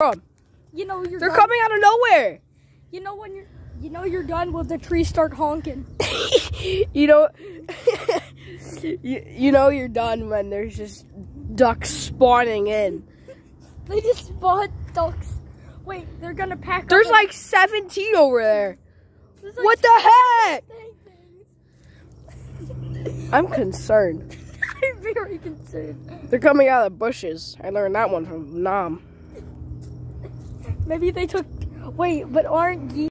from? You know you're They're done. coming out of nowhere. You know when you're done with the trees start honking. You know, you know you're done when there's just ducks spawning in. They just spawn ducks. Wait, they're gonna pack. There's up like 17 over there. like What the heck? things. I'm concerned. I'm very concerned. They're coming out of the bushes. I learned that one from Nam. Maybe they took. Wait, but aren't geese?